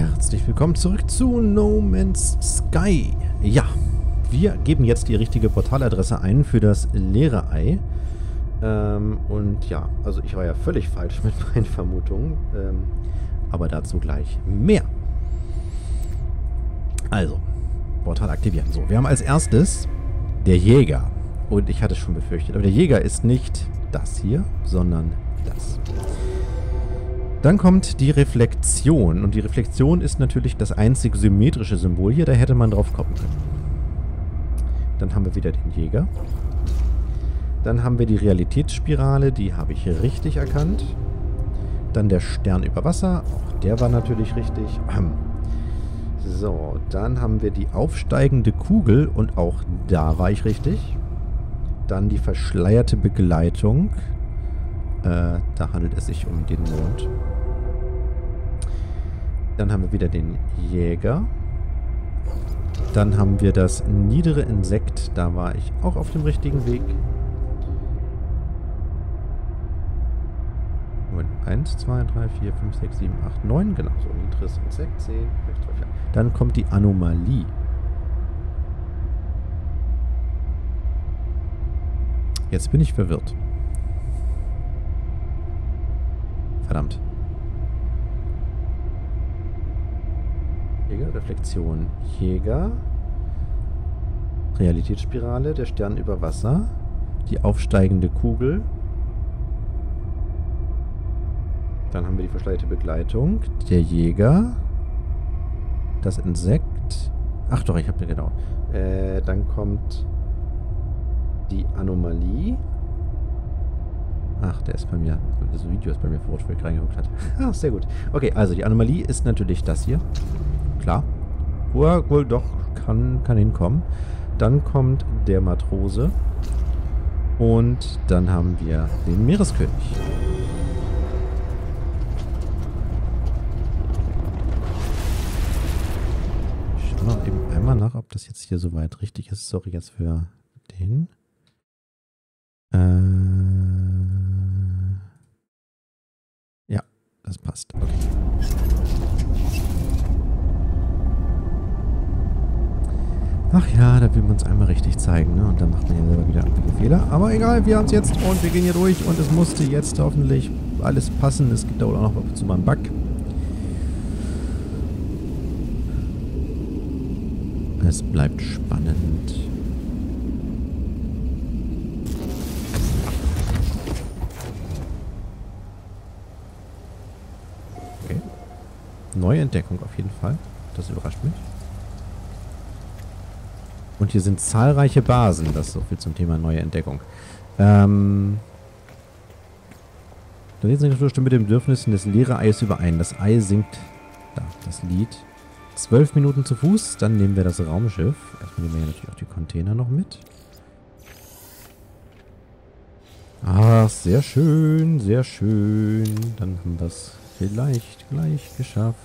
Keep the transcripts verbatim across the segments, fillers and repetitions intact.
Herzlich willkommen zurück zu No Man's Sky. Ja, wir geben jetzt die richtige Portaladresse ein für das leere Ei. Ähm, und ja, also ich war ja völlig falsch mit meinen Vermutungen. Ähm, aber dazu gleich mehr. Also, Portal aktivieren. So, wir haben als erstes der Jäger. Und ich hatte es schon befürchtet. Aber der Jäger ist nicht das hier, sondern das. Dann kommt die Reflexion. Und die Reflexion ist natürlich das einzig symmetrische Symbol hier. Da hätte man drauf kommen können. Dann haben wir wieder den Jäger. Dann haben wir die Realitätsspirale. Die habe ich richtig erkannt. Dann der Stern über Wasser. Auch der war natürlich richtig. So, dann haben wir die aufsteigende Kugel. Und auch da war ich richtig. Dann die verschleierte Begleitung. Äh, da handelt es sich um den Mond. Dann haben wir wieder den Jäger. Dann haben wir das niedere Insekt. Da war ich auch auf dem richtigen Weg. eins, zwei, drei, vier, fünf, sechs, sieben, acht, neun. Genau, so niedriges Insekt. zehn, elf, zwölf, ja. Dann kommt die Anomalie. Jetzt bin ich verwirrt. Verdammt. Jäger, Reflexion, Jäger. Realitätsspirale, der Stern über Wasser. Die aufsteigende Kugel. Dann haben wir die verschleierte Begleitung. Der Jäger. Das Insekt. Ach doch, ich habe ja genau. Äh, dann kommt die Anomalie. Ach, der ist bei mir. Das Video ist bei mir vor, wo ich reingeguckt hat. Ach, sehr gut. Okay, also die Anomalie ist natürlich das hier. Klar. Wo er wohl doch kann, kann hinkommen. Dann kommt der Matrose. Und dann haben wir den Meereskönig. Ich schaue noch eben einmal nach, ob das jetzt hier soweit richtig ist. Sorry jetzt für den. Äh. Ja, das passt. Okay. Ach ja, da will man es einmal richtig zeigen, ne? Und dann macht man ja selber wieder irgendwelche Fehler. Aber egal, wir haben es jetzt und wir gehen hier durch und es musste jetzt hoffentlich alles passen. Es gibt da wohl auch noch ab und zu mal einen Bug. Es bleibt spannend. Okay. Neue Entdeckung auf jeden Fall. Das überrascht mich. Und hier sind zahlreiche Basen. Das ist so viel zum Thema neue Entdeckung. Ähm. Da lesen die Natur mit den Bedürfnissen des leeren Eis überein. Das Ei singt. Da, das Lied. Zwölf Minuten zu Fuß. Dann nehmen wir das Raumschiff. Erstmal nehmen wir natürlich auch die Container noch mit. Ach, sehr schön, sehr schön. Dann haben wir es vielleicht gleich geschafft.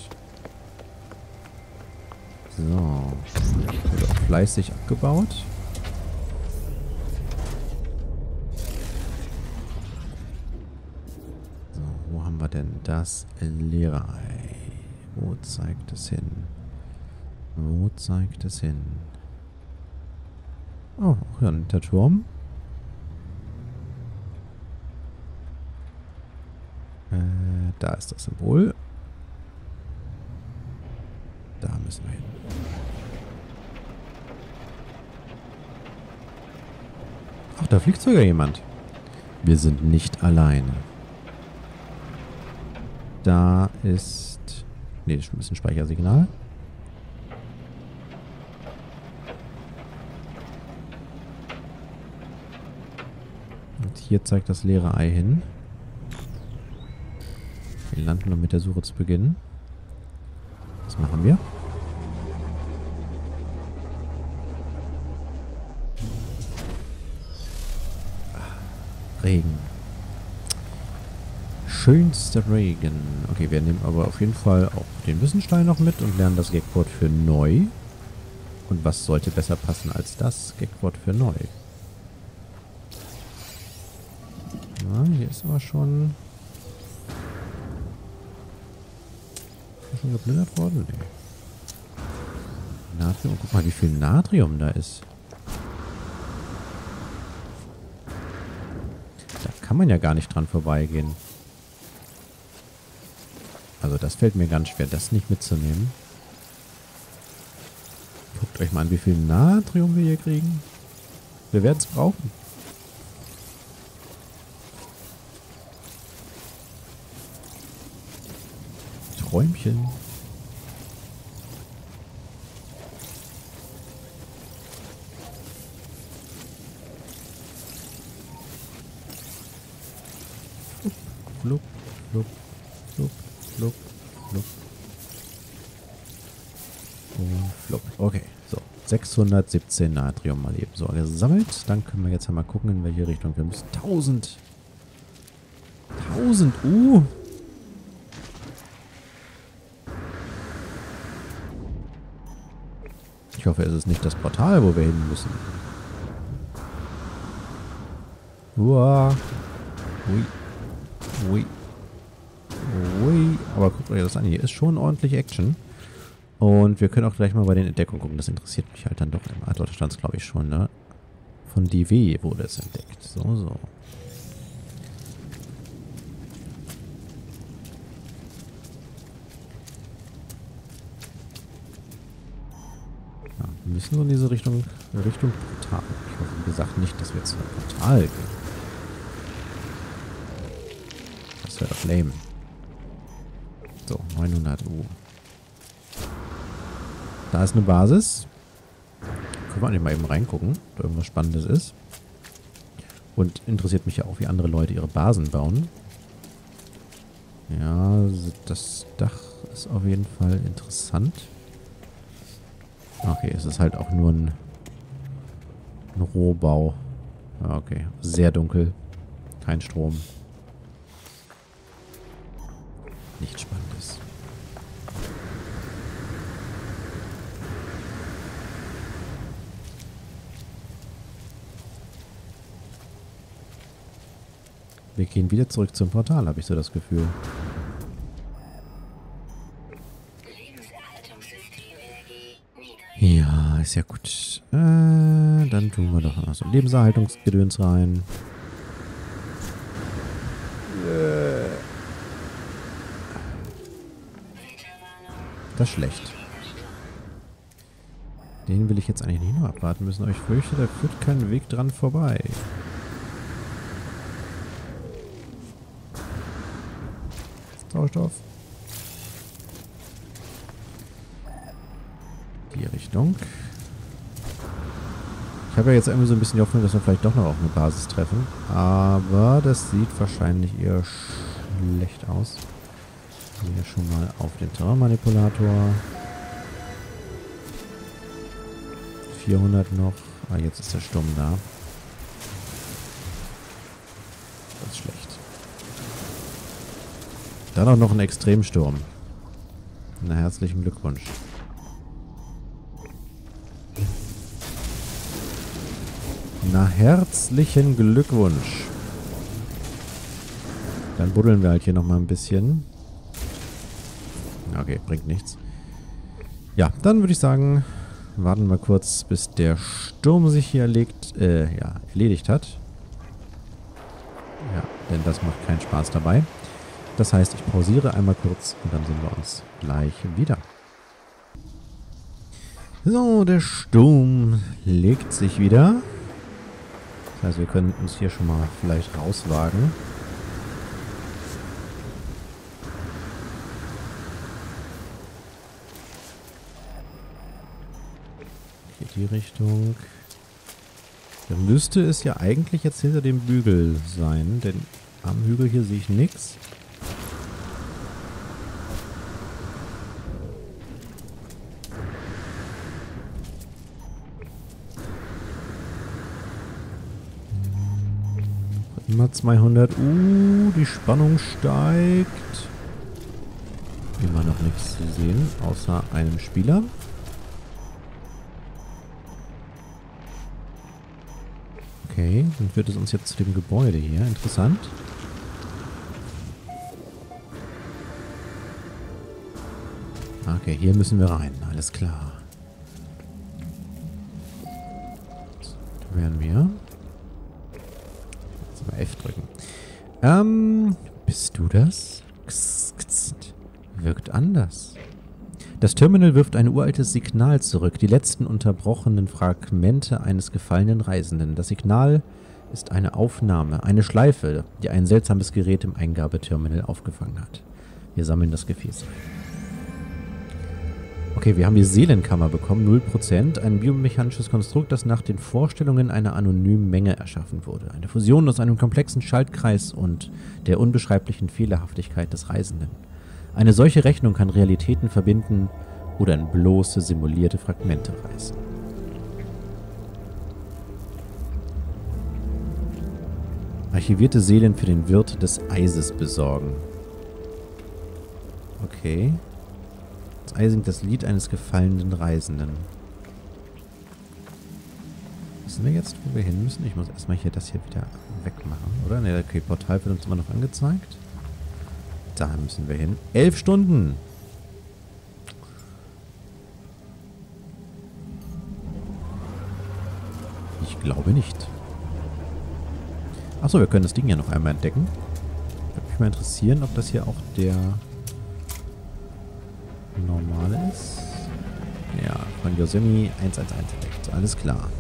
So. Wird auch fleißig abgebaut. So, wo haben wir denn das leere Ei? Wo zeigt es hin? Wo zeigt es hin? Oh, auch hier der Turm. Äh, da ist das Symbol. Da müssen wir hin. Ach, da fliegt sogar jemand. Wir sind nicht alleine. Da ist... Ne, das ist ein bisschen Speichersignal. Und hier zeigt das leere Ei hin. Wir landen, um mit der Suche zu beginnen. Was machen wir? Regen. Schönster Regen. Okay, wir nehmen aber auf jeden Fall auch den Wissenstein noch mit und lernen das Gagwort für neu. Und was sollte besser passen als das Gagwort für neu? Ja, hier ist aber schon schon geplündert worden? Nee. Natrium. Guck mal, wie viel Natrium da ist. Da kann man ja gar nicht dran vorbeigehen. Also das fällt mir ganz schwer, das nicht mitzunehmen. Guckt euch mal an, wie viel Natrium wir hier kriegen. Wir werden es brauchen. Träumchen. Flup, flup, flup, flup, flup. Und flup. Okay, so. sechshundertsiebzehn Natrium mal eben so gesammelt. Dann können wir jetzt mal gucken, in welche Richtung wir müssen. tausend. tausend U. Ich hoffe, es ist nicht das Portal, wo wir hin müssen. Uah. Ui. Ui. Ui. Aber guckt euch das an. Hier ist schon ordentlich Action. Und wir können auch gleich mal bei den Entdeckungen gucken. Das interessiert mich halt dann doch immer. Ah, dort stand es, glaube ich, schon, ne? Von D W wurde es entdeckt. So, so. Ja, wir müssen so in diese Richtung, Richtung Portal. Ich hoffe, wie gesagt, nicht, dass wir zum Portal gehen. Das wäre doch lame. So, neunhundert U. Da ist eine Basis. Können wir eigentlich mal eben reingucken, ob da irgendwas Spannendes ist. Und interessiert mich ja auch, wie andere Leute ihre Basen bauen. Ja, das Dach ist auf jeden Fall interessant. Okay, es ist halt auch nur ein, ein Rohbau. Okay, sehr dunkel. Kein Strom. Nichts Spannendes. Wir gehen wieder zurück zum Portal, habe ich so das Gefühl. Ja, ist ja gut. Äh, dann tun wir doch noch so Lebenserhaltungsgedöns rein. Das ist schlecht. Den will ich jetzt eigentlich nicht nur abwarten müssen, aber ich fürchte, da führt kein Weg dran vorbei. Sauerstoff. Die Richtung. Ich habe ja jetzt irgendwie so ein bisschen die Hoffnung, dass wir vielleicht doch noch auf eine Basis treffen. Aber das sieht wahrscheinlich eher schlecht aus. Hier schon mal auf den Terrainmanipulator. vierhundert noch. Ah, jetzt ist der Sturm da. Das ist schlecht. Dann auch noch ein Extremsturm. Na, herzlichen Glückwunsch. Na, herzlichen Glückwunsch. Dann buddeln wir halt hier nochmal ein bisschen. Okay, bringt nichts. Ja, dann würde ich sagen, warten wir kurz, bis der Sturm sich hier erlegt, äh, ja, erledigt hat. Ja, denn das macht keinen Spaß dabei. Das heißt, ich pausiere einmal kurz und dann sehen wir uns gleich wieder. So, der Sturm legt sich wieder. Das heißt, wir können uns hier schon mal vielleicht rauswagen. Hier die Richtung. Dann müsste es ja eigentlich jetzt hinter dem Bügel sein, denn am Hügel hier sehe ich nichts. Immer zweihundert. Uh, die Spannung steigt. Immer noch nichts zu sehen, außer einem Spieler. Okay, dann führt es uns jetzt zu dem Gebäude hier. Interessant. Okay, hier müssen wir rein. Alles klar. So, da werden wir. Jetzt mal F drücken. Ähm, bist du das? Kss, kss. Wirkt anders. Das Terminal wirft ein uraltes Signal zurück. Die letzten unterbrochenen Fragmente eines gefallenen Reisenden. Das Signal ist eine Aufnahme, eine Schleife, die ein seltsames Gerät im Eingabeterminal aufgefangen hat. Wir sammeln das Gefäß ein. Okay, wir haben die Seelenkammer bekommen, null Prozent. Ein biomechanisches Konstrukt, das nach den Vorstellungen einer anonymen Menge erschaffen wurde. Eine Fusion aus einem komplexen Schaltkreis und der unbeschreiblichen Fehlerhaftigkeit des Reisenden. Eine solche Rechnung kann Realitäten verbinden oder in bloße simulierte Fragmente reißen. Archivierte Seelen für den Wirt des Eises besorgen. Okay. Das Eis singt das Lied eines gefallenen Reisenden. Wissen wir jetzt, wo wir hin müssen? Ich muss erstmal hier das hier wieder wegmachen, oder? Ne, okay, Portal wird uns immer noch angezeigt. Da müssen wir hin. Elf Stunden! Ich glaube nicht. Achso, wir können das Ding ja noch einmal entdecken. Würde mich mal interessieren, ob das hier auch der normale ist. Ja, von Yosemite eins eins eins entdeckt. Alles klar.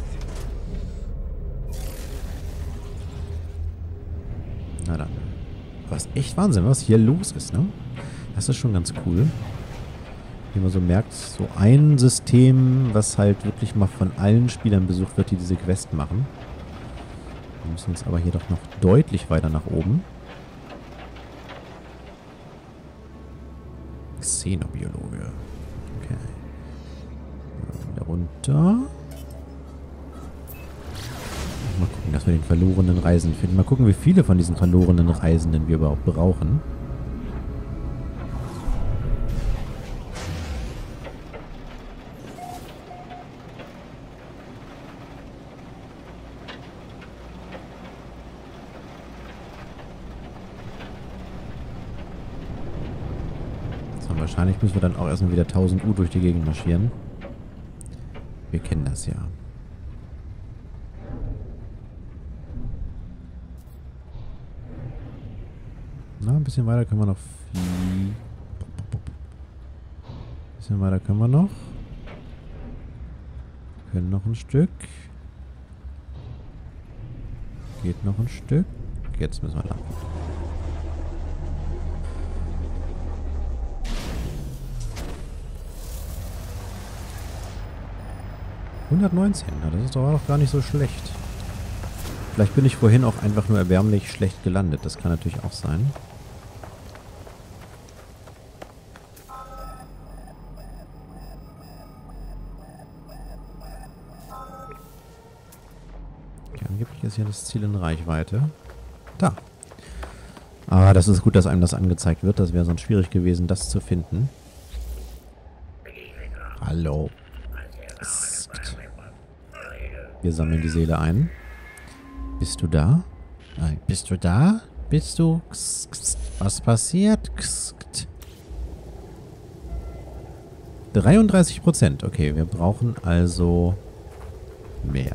Na dann. Was echt Wahnsinn, was hier los ist, ne? Das ist schon ganz cool. Wie man so merkt, so ein System, was halt wirklich mal von allen Spielern besucht wird, die diese Quest machen. Wir müssen jetzt aber hier doch noch deutlich weiter nach oben. Xenobiologe. Okay. Wieder runter. Mal gucken, dass wir den verlorenen Reisenden finden. Mal gucken, wie viele von diesen verlorenen Reisenden wir überhaupt brauchen. So, wahrscheinlich müssen wir dann auch erstmal wieder tausend U durch die Gegend marschieren. Wir kennen das ja. Na, ein bisschen weiter können wir noch fliegen. Ein bisschen weiter können wir noch. Können noch ein Stück. Geht noch ein Stück. Jetzt müssen wir landen. hundertneunzehn, na, das ist doch auch gar nicht so schlecht. Vielleicht bin ich vorhin auch einfach nur erbärmlich schlecht gelandet. Das kann natürlich auch sein. Okay, angeblich ist hier das Ziel in Reichweite. Da. Aber das ist gut, dass einem das angezeigt wird. Das wäre sonst schwierig gewesen, das zu finden. Hallo. Wir sammeln die Seele ein. Bist du da? Nein. Bist du da? Bist du? Was passiert? dreiunddreißig Prozent. Okay, wir brauchen also mehr.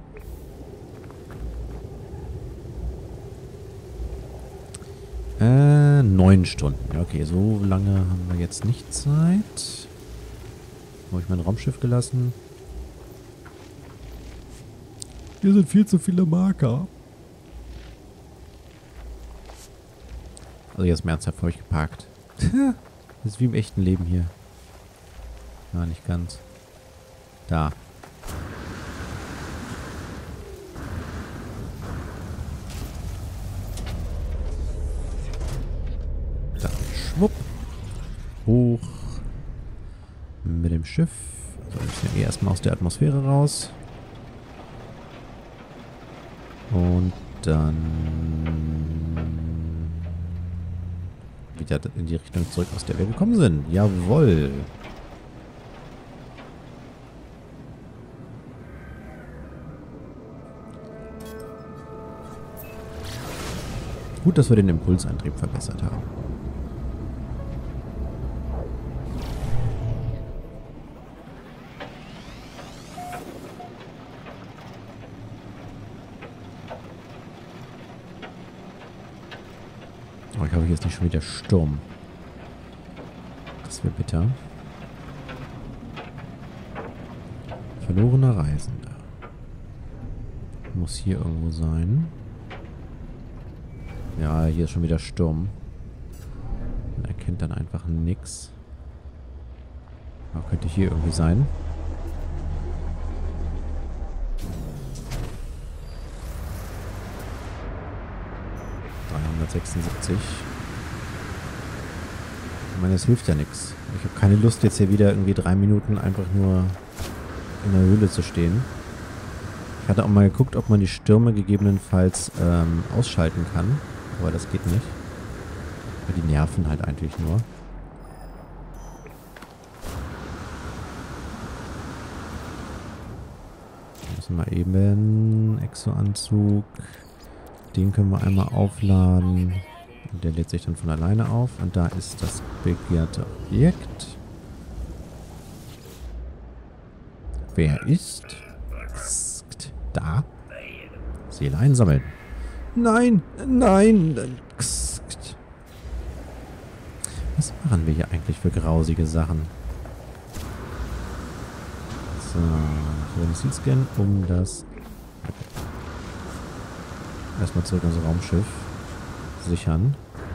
Äh, neun Stunden. Okay, so lange haben wir jetzt nicht Zeit. Habe ich mein Raumschiff gelassen? Hier sind viel zu viele Marker. Also jetzt im Ernsthaft habe ich geparkt. Das ist wie im echten Leben hier. Ja, nicht ganz. Da. Da. Schwupp. Hoch. Mit dem Schiff. Also wir müssen ja eh erstmal aus der Atmosphäre raus. Und dann wieder in die Richtung zurück, aus der wir gekommen sind. Jawohl. Gut, dass wir den Impulsantrieb verbessert haben. hoffe, hier ist nicht schon wieder Sturm. Das wäre bitter. Verlorener Reisender. Muss hier irgendwo sein. Ja, hier ist schon wieder Sturm. Man erkennt dann einfach nix. Aber könnte hier irgendwie sein. dreihundertsechsundsiebzig. Ich meine, es hilft ja nichts. Ich habe keine Lust, jetzt hier wieder irgendwie drei Minuten einfach nur in der Höhle zu stehen. Ich hatte auch mal geguckt, ob man die Stürme gegebenenfalls ähm, ausschalten kann. Aber das geht nicht. Weil die nerven halt eigentlich nur. Müssen wir eben Exo-Anzug. Den können wir einmal aufladen. Und der lädt sich dann von alleine auf. Und da ist das begehrte Objekt. Wer ist? Da. Seele einsammeln. Nein, nein. Was machen wir hier eigentlich für grausige Sachen? So, ich will den Seed-Scan um das... Erstmal zurück in unser Raumschiff. Sichern.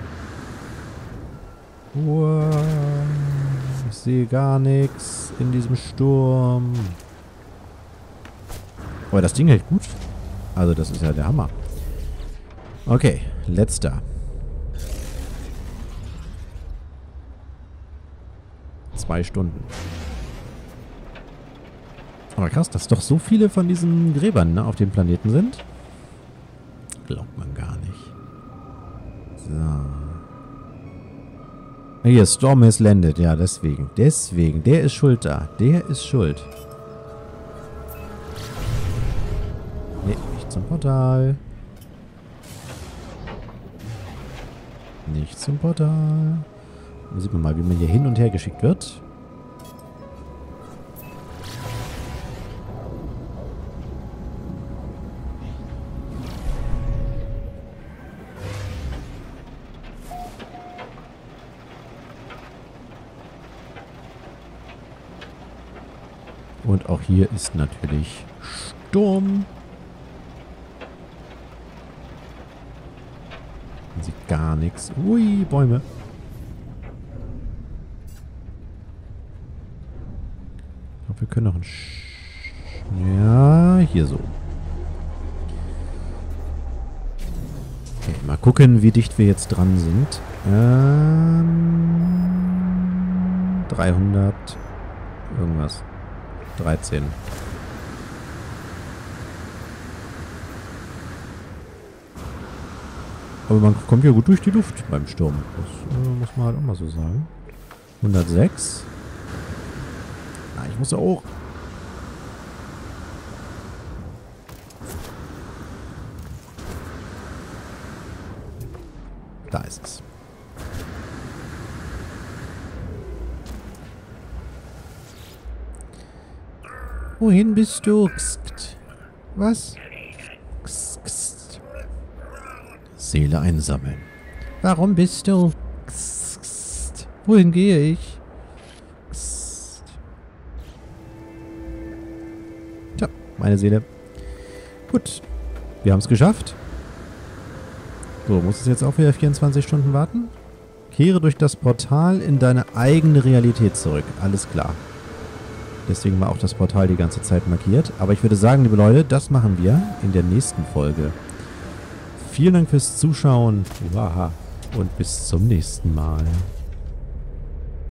Wow, ich sehe gar nichts in diesem Sturm. Aber das Ding hält gut. Also das ist ja der Hammer. Okay, letzter. Zwei Stunden. Aber krass, dass doch so viele von diesen Gräbern, ne, auf dem Planeten sind. Glaubt man gar nicht. So. Hier, Storm has landed. Ja, deswegen. Deswegen. Der ist schuld da. Der ist schuld. Nee, nicht zum Portal. Nicht zum Portal. Da sieht man mal, wie man hier hin und her geschickt wird. Und auch hier ist natürlich Sturm. Man sieht gar nichts. Ui, Bäume. Ich glaube, wir können noch ein... Sch ja, hier so. Okay, mal gucken, wie dicht wir jetzt dran sind. Ähm, dreihundert irgendwas. dreizehn. Aber man kommt ja gut durch die Luft beim Sturm. Das äh, muss man halt auch mal so sagen. hundertsechs. Ah, ich muss ja auch. Da ist es. Wohin bist du? Kst. Was? Kst, kst. Seele einsammeln. Warum bist du? Kst, kst. Wohin gehe ich? Kst. Tja, meine Seele. Gut. Wir haben es geschafft. So, muss es jetzt auch wieder vierundzwanzig Stunden warten? Kehre durch das Portal in deine eigene Realität zurück. Alles klar. Deswegen war auch das Portal die ganze Zeit markiert. Aber ich würde sagen, liebe Leute, das machen wir in der nächsten Folge. Vielen Dank fürs Zuschauen. Uhaha. Und bis zum nächsten Mal.